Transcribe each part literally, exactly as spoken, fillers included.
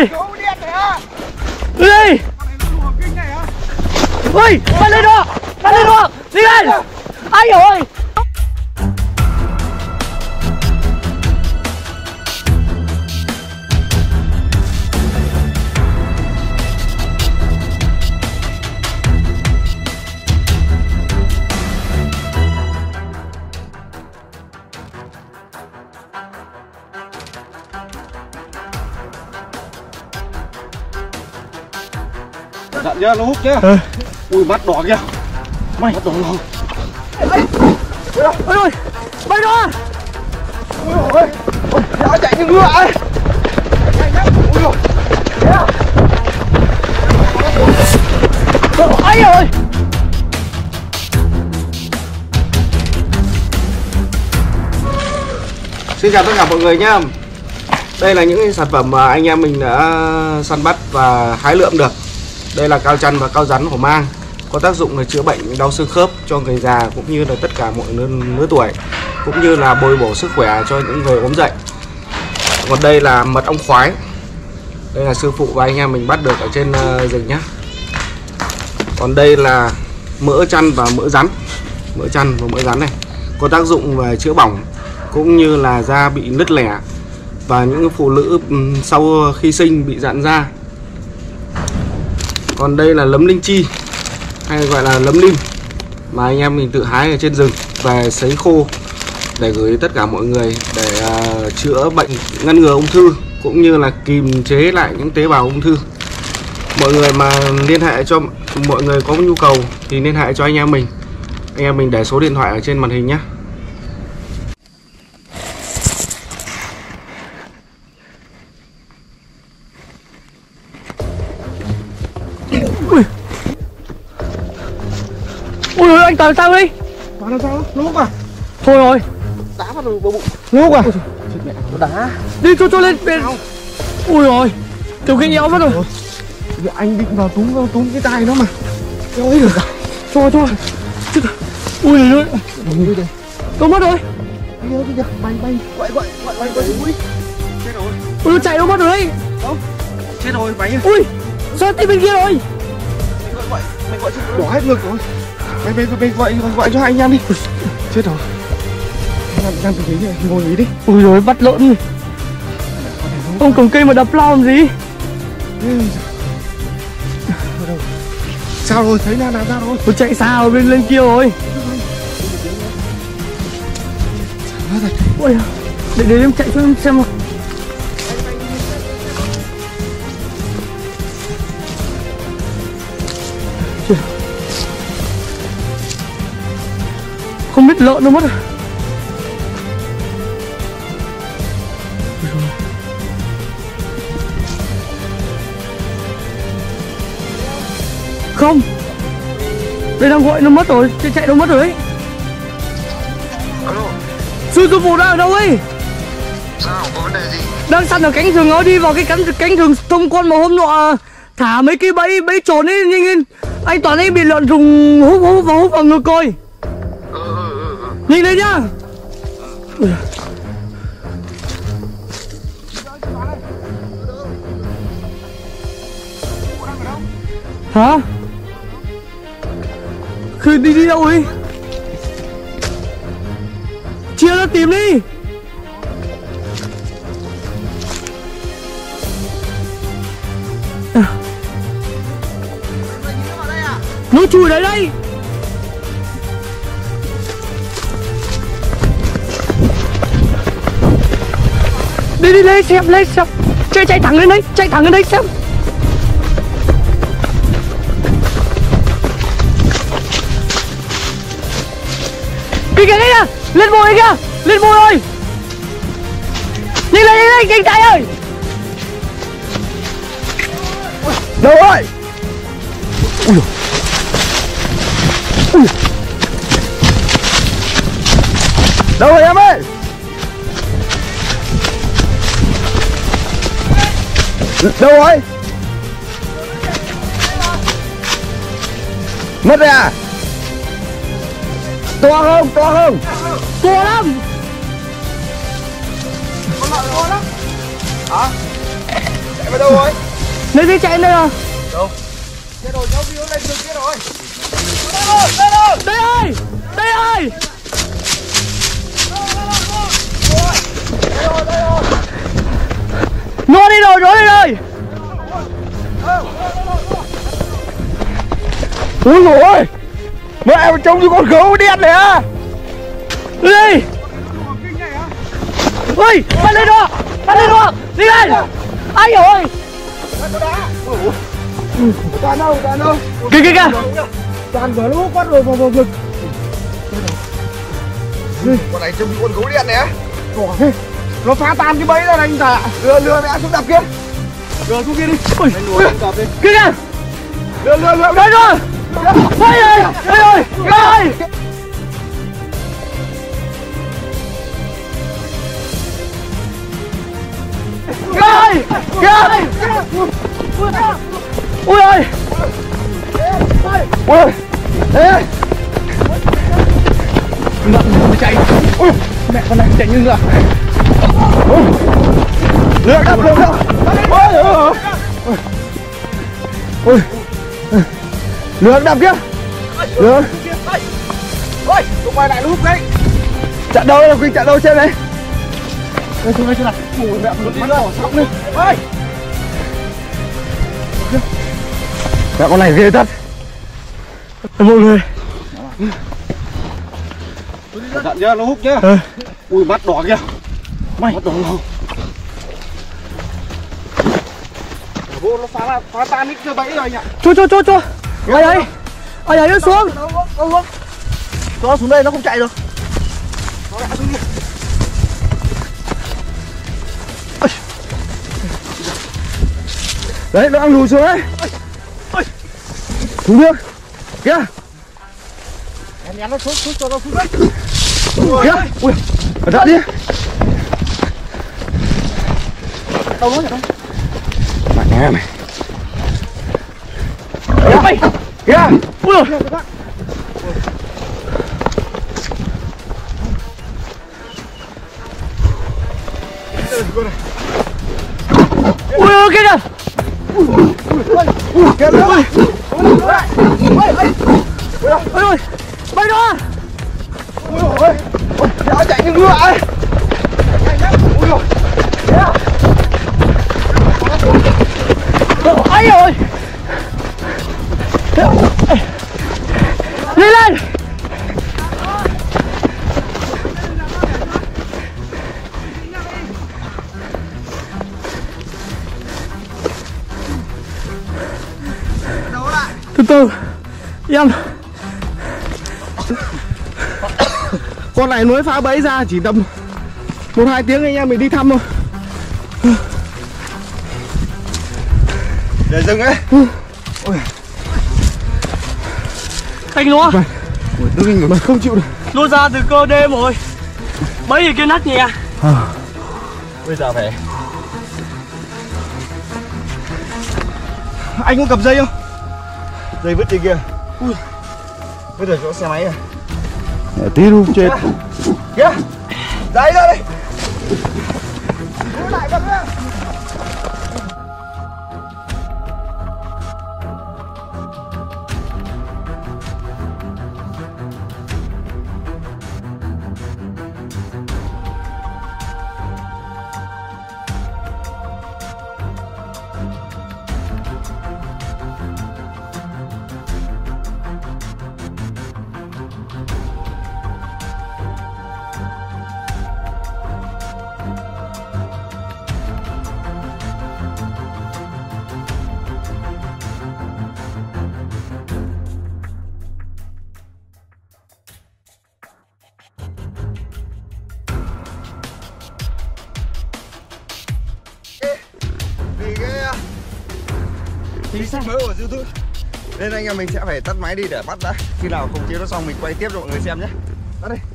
Đi. Ui, bắt lên đó, bắt lên đó, đi lên. Ai ơi. Dặn nhá, nó hút nhá. Ừ. Ui, mắt đỏ kìa. Mày mắt đỏ rồi. Ôi ôi, bay đó. Ôi ôi, ôi, nó chạy như ngựa ấy. Chạy nhá. Ôi ôi. Ai ơi. Xin chào tất cả mọi người nhá. Đây là những sản phẩm mà anh em mình đã săn bắt và hái lượm được. Đây là cao chăn và cao rắn hổ mang, có tác dụng là chữa bệnh đau xương khớp cho người già cũng như là tất cả mọi lứa, lứa tuổi, cũng như là bồi bổ sức khỏe cho những người ốm dậy. Còn đây là mật ong khoái. Đây là sư phụ và anh em mình bắt được ở trên uh, rừng nhá. Còn đây là mỡ chăn và mỡ rắn. Mỡ chăn và mỡ rắn này có tác dụng về chữa bỏng cũng như là da bị nứt lẻ và những phụ nữ sau khi sinh bị rạn da. Còn đây là lấm linh chi hay gọi là lấm lim mà anh em mình tự hái ở trên rừng về sấy khô để gửi tất cả mọi người để uh, chữa bệnh, ngăn ngừa ung thư cũng như là kiềm chế lại những tế bào ung thư. Mọi người mà liên hệ cho mọi người có nhu cầu thì liên hệ cho anh em mình. Anh em mình để số điện thoại ở trên màn hình nhé. Ui ôi, anh Toàn sao đi? Toàn làm sao? Nó hút à? Thôi rồi. Đá vào bờ bụng. Nó hút à? Chết mẹ, nó đá. Đi cho cho lên bên. Ui rồi. Tiểu kinh éo mất rồi. Vì anh định vào túm vào túm cái tay nó mà. Ôi được. Cho cho. Chết rồi. Ui rồi. Đâu mất rồi. Đi kìa, bay bay. Gọi gọi gọi bay bay. Ui. Chết rồi. Ui nó chạy đâu mất rồi đấy. Không. Chết rồi bay. Ui. Sao tìm bên kia rồi? Mày gọi gọi mày gọi đỏ hết ngực rồi. Mày mày mày gọi gọi cho hai anh em đi. Chết rồi. Làm làm cái gì ngồi nghỉ đi. Ui rồi bắt lợn. Ông cầm cây mà đập lao làm gì? Sao rồi, thấy nào nào ra rồi. Tôi chạy xa ở bên lên kia rồi. Ôi, để để em chạy cho em xem nào. Không biết lợn đâu mất rồi. Không. Đây đang gọi nó mất rồi, chạy chạy đâu mất rồi ấy. Alo. Sư sư phụ đang ở đâu ấy? Sao, có vấn đề gì? Đang săn ở cánh rừng, nó đi vào cái cánh cánh rừng thông con mà hôm nọ thả mấy cái bẫy bẫy trồn ấy, nhanh lên. Anh Toàn ấy bị lợn rừng hút hút vào hút vào ngực coi. Ừ ừ ừ ừ. Nhanh lên nhá. Ừ. Hả? Khi đi đi đâu ấy? Chia ra tìm đi. À. Nó chui đấy đây. Đi đi lên xem lên xem. Chạy chạy thẳng lên đấy, chạy thẳng lên đấy xem. Kìa kìa kìa, lên bồi kìa, lên bồi rồi. Nhanh lên nhanh lên, nhanh chạy ơi. Đâu rồi? Ui. Ui. Đâu rồi em ơi? Đâu rồi? Mất rồi à? To không? To không? To lắm. Con lợn to lắm. Hả? Chạy vào đâu rồi? Lấy gì chạy đây rồi? Đâu? Chết rồi, cháu đi lên đường kia rồi. Đây ơi! Đây ơi! Nó đi rồi, nó đi rồi! Ui dồi ôi! Mẹ em trông như con gấu đen này á! Đi đi! Ui! Bắt lên đó! Bắt lên đó! Đi lên! Anh ơi! Toàn đâu, toàn đâu? Kìa kìa kìa! Toàn vừa lũ quát rồi vào vào vực. Con này trông như con gấu đen này á. Nó phá tan cái bẫy ra này anh ta. Lừa lừa mẹ xuống đập kia. Lừa xuống kia đi. Ui! Kìa kìa! Lừa lừa lừa. Đây rồi! Đây rồi! Đây rồi! Đây rồi! Đây! Kìa! Ui ơi! Ui! Ê! Ngậm nó chạy. Ui! Mẹ con này chạy như ngựa. Lừa đập lừa đập. Ôi! Ôi! Lừa đập kia. Lừa. Ôi! Tụi mày lại lúc đấy. Chặn đâu là Quỳnh, chặn đâu trên này. Đây xuống đây xuống này. Ui mẹ bắt đỏ sóng đi. Ôi! Mẹ con này ghê thật. Mọi người. Cẩn thận nhá, nó hút nhá. Ừ. Ui mắt đỏ kìa. Mày. Mắt đỏ không? Vô nó phá, phá tan hết cái bẫy rồi anh ạ. Chua chua chua chua. Ai đấy? Ai đấy nó xuống. Cho nó xuống đây nó không chạy được. Nó lại xuống đi. Đấy nó đang lùi xuống đấy. Xuống được. Kìa. Em nhắn nó xuống xuống cho nó xuống đấy. Kìa. Ui. Cẩn thận đi. Đâu nó vậy đâu? Mày nghe mày. Kìa mày. Kìa. Ui giời. Ui ôi kìa kìa. Ui kìa nữa. Ôi ôi. Bay đó. Ui ôi. Ôi nó chạy như ngựa ấy. Ui ôi. Ai ơi. Đi lên. Từ từ em. Con này mới phá bẫy ra chỉ tầm một hai tiếng anh em mình đi thăm thôi. Để dừng ấy. Ôi. Anh nó. Ui, Đức Anh mà không chịu được. Nó ra từ cơ đêm rồi. Bấy thì kia nát nhẹ. À. Bây giờ phải. Anh có cầm dây không? Dây vứt đi kia. Ui. Bây giờ chỗ xe máy à? Để tí luôn chết. Kìa. Dây ra đây. Đưa lại cầm ra. Thì sao mới ở YouTube nên anh em mình sẽ phải tắt máy đi để bắt đã. Khi nào không chế nó xong mình quay tiếp cho mọi người xem nhé. Tắt đi.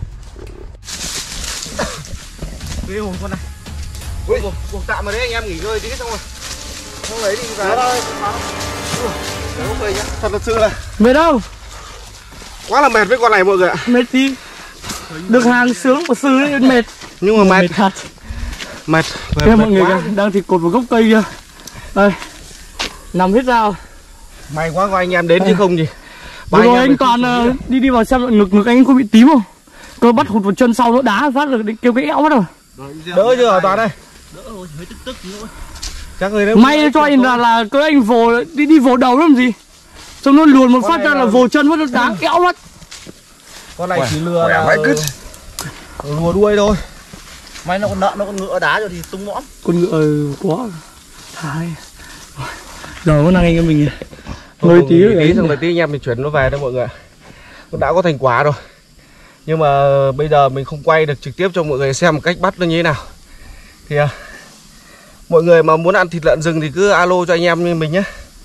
Ghê hồn con này. Ui, cuộc tạm ở đấy anh em nghỉ ngơi tí xong rồi. Không lấy đi vào. Thôi. Không về nhá. Thật thật sự là Mệt đâu? quá là mệt với con này mọi người ạ. Mệt gì? Được hàng sướng của sư ấy mệt. Nhưng mà mệt Mệt thật. Mệt, mệt, Đây mệt mọi người quá. kìa, đang thì cột vào gốc cây kia. Đây, nằm hết ra. May quá có anh em đến chứ không gì. Vừa rồi anh Toàn uh, đi đi vào xem ngực ngực anh có bị tím không? Cơ bắt hụt vào chân sau nó đá phát được kêu cái ẽo mất rồi. Đỡ chưa hả Toàn đây? Đỡ rồi, hơi tức tức nữa. Chắc người đấy. May cho anh là là cái anh vồ đi đi vồ đầu làm gì? Xong nó luồn một phát ra là vồ chân mất nó đá ẽo mất. Con này chỉ lừa là lùa đuôi thôi. May nó còn nợ, nó còn ngựa đá rồi thì tung mõm. Con ngựa quá. Thái. Giờ có năng anh em mình hơi tí rồi tí xong rồi tí anh em mình chuyển nó về đó mọi người. Nó đã có thành quả rồi. Nhưng mà bây giờ mình không quay được trực tiếp cho mọi người xem một cách bắt nó như thế nào. Thì à, mọi người mà muốn ăn thịt lợn rừng thì cứ alo cho anh em như mình nhé.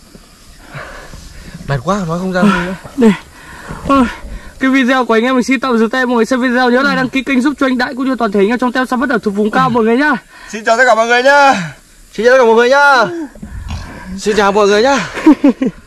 Mệt quá nói không ra gì nữa. Đây. Thôi, cái video của anh em mình xin tạm dừng tay. Mọi người xem video nhớ like đăng ký kênh giúp cho anh Đại cũng như toàn thể anh em trong tem săn bắt ở thuộc vùng cao mọi người nhá. Xin chào tất cả mọi người nhá. Xin chào tất cả mọi người nhá. Xin chào mọi người nhá.